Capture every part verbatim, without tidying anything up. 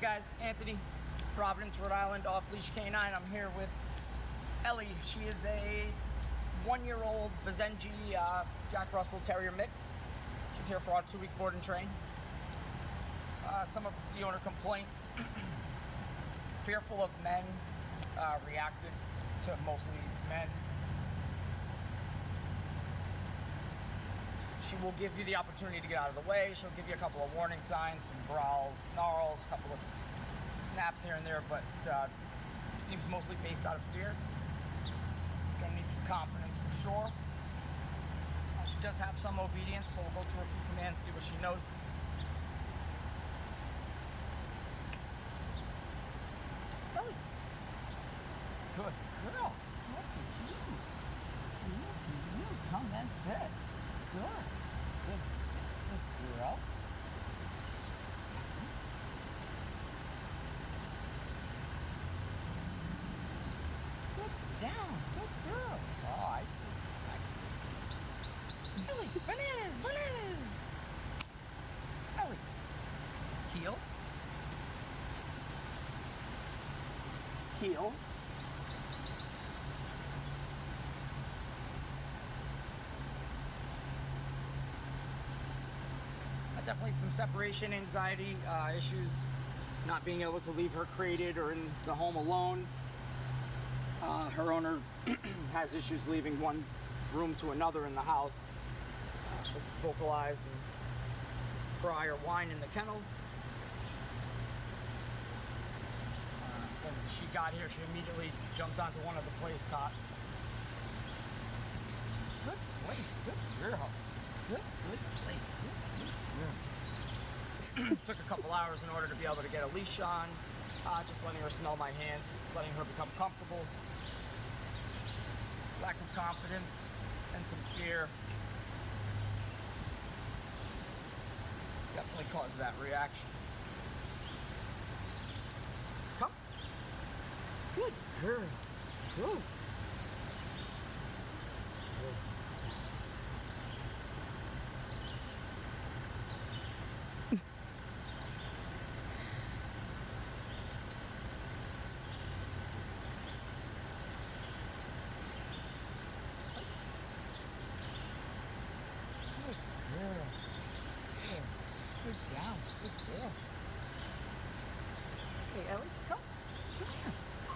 guys, Anthony, Providence, Rhode Island, off-leash canine. I'm here with Ellie. She is a one-year-old Basenji uh, Jack Russell Terrier mix. She's here for our two-week board and train. Uh, some of the owner complaints, fearful of men, uh, reacted to mostly men. She will give you the opportunity to get out of the way. She'll give you a couple of warning signs, some growls, snarls, a couple of snaps here and there, but uh, seems mostly based out of fear. Gonna need some confidence for sure. Uh, she does have some obedience, so we'll go through a few commands, see what she knows. Ellie. Good girl. Look at you. Look at you. Come and sit. Good. Good. Good girl. Good down. Good girl. Oh, I see. I see. Ellie, bananas, bananas. Ellie. Heel. Heel. Definitely some separation anxiety uh, issues, not being able to leave her crated or in the home alone. Uh, her owner has issues leaving one room to another in the house. Uh, she'll vocalize and cry or whine in the kennel. Uh, when she got here, she immediately jumped onto one of the place tops. Good place, good girl. Good, good place, good. Took a couple hours in order to be able to get a leash on, uh, just letting her smell my hands, letting her become comfortable. Lack of confidence and some fear definitely caused that reaction. Come. Good girl. Good. Good. Girl. Good. Good down. Good girl. Hey, Ellie, come. Come here.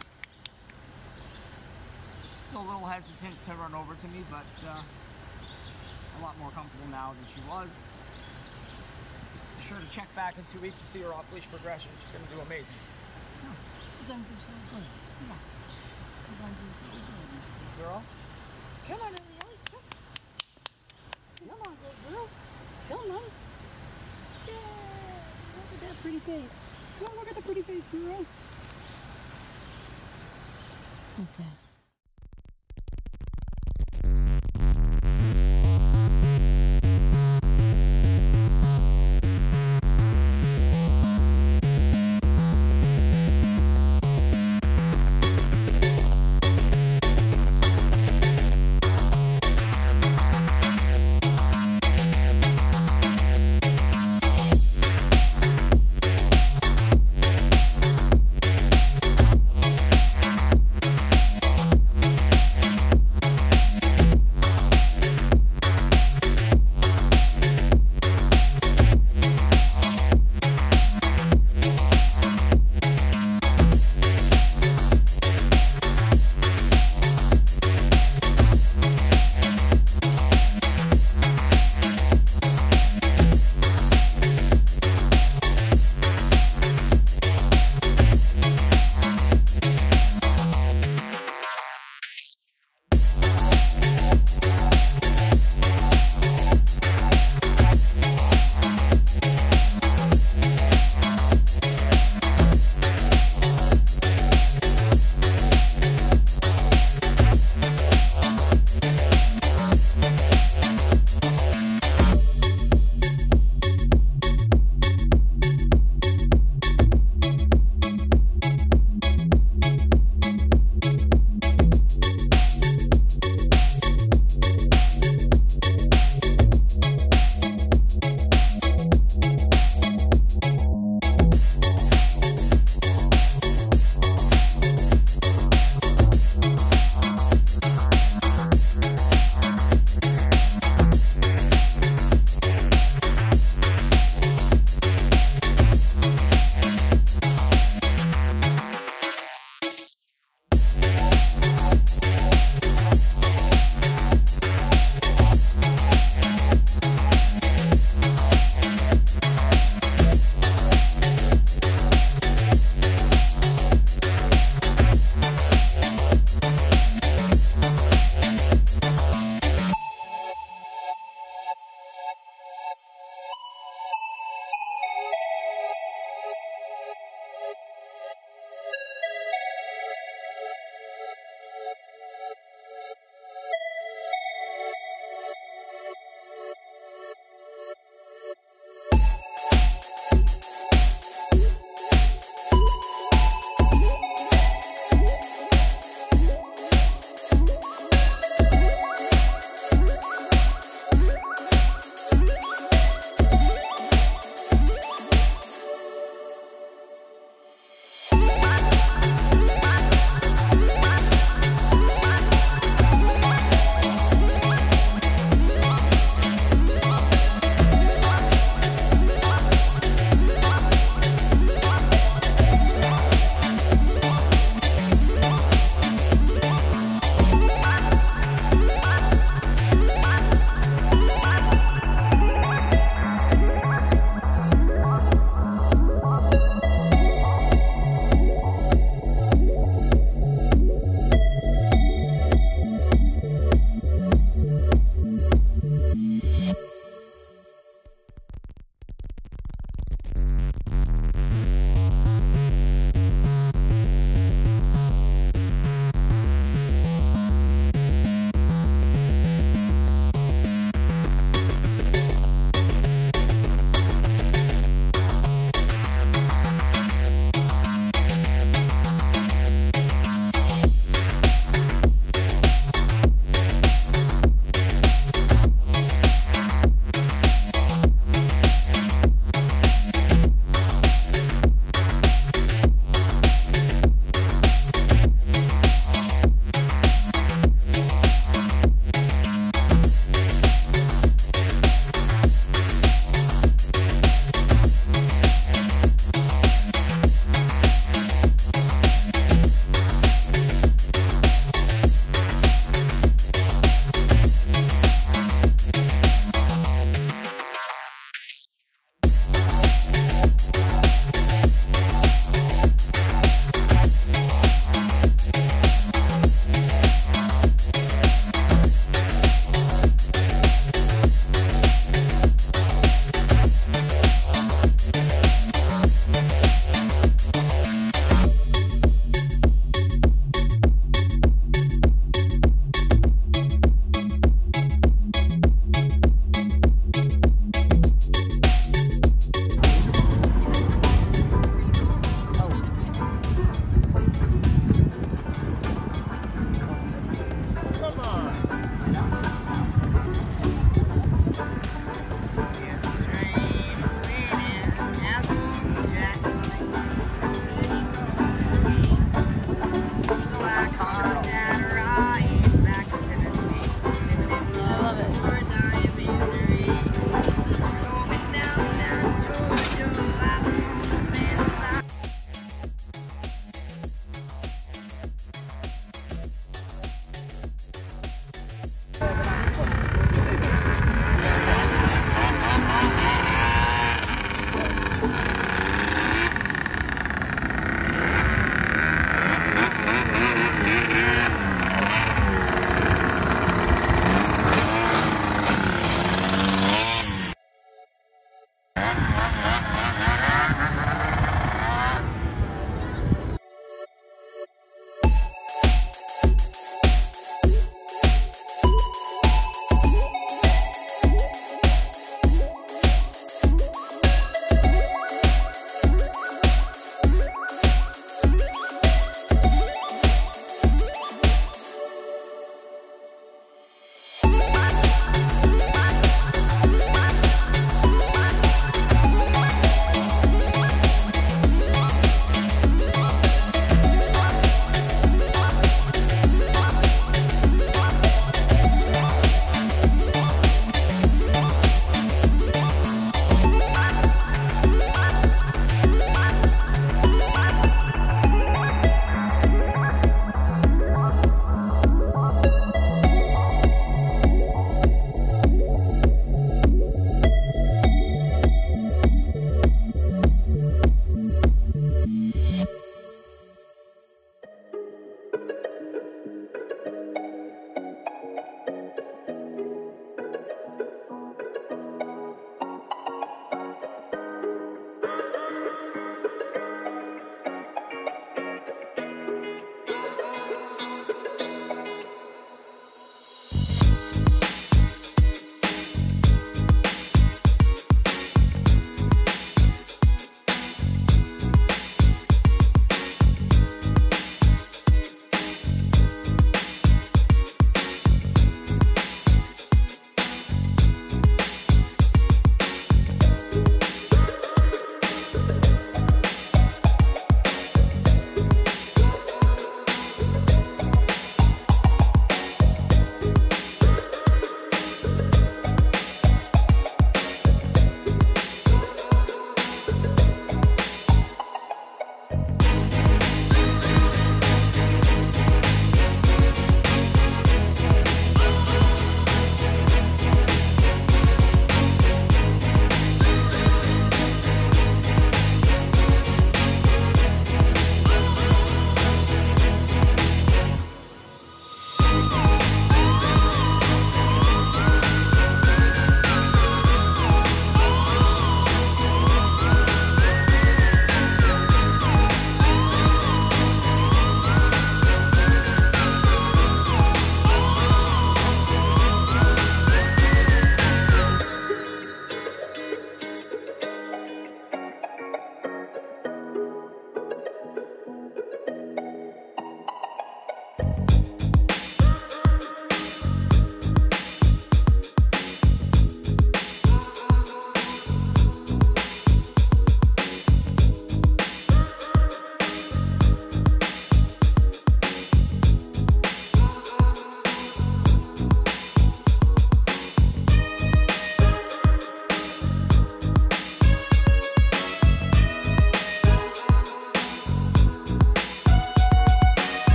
Still a little hesitant to run over to me, but uh, a lot more comfortable now than she was. Be sure to check back in two weeks to see her off-leash progression. She's going to do amazing. No, you're going to do so good. Come on. You're going to do so good, sweet girl. Come on, Ellie, Ellie, come. Come on, good girl. Come on. Yeah. Look at that pretty face. Come on, look at the pretty face, girl. Okay.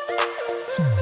Bye.